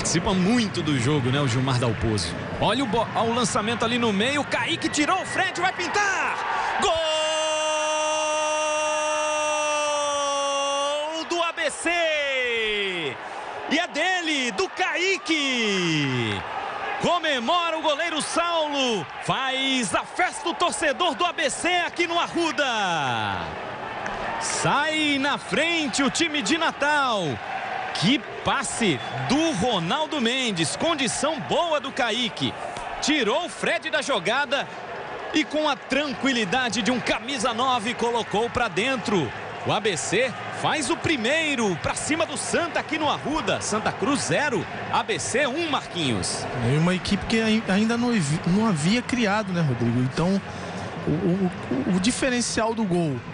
Participa muito do jogo, né, o Gilmar Dalpozo. Olha o lançamento ali no meio. Kaique tirou, o Fred vai pintar. Gol do ABC! E é dele, do Kaique. Comemora o goleiro Saulo. Faz a festa o torcedor do ABC aqui no Arruda. Sai na frente o time de Natal. Que passe do Ronaldo Mendes. Condição boa do Kaique. Tirou o Fred da jogada e com a tranquilidade de um camisa 9 colocou para dentro. O ABC faz o primeiro para cima do Santa aqui no Arruda. Santa Cruz 0, ABC 1, Marquinhos. É uma equipe que ainda não havia criado, né, Rodrigo? Então, o diferencial do gol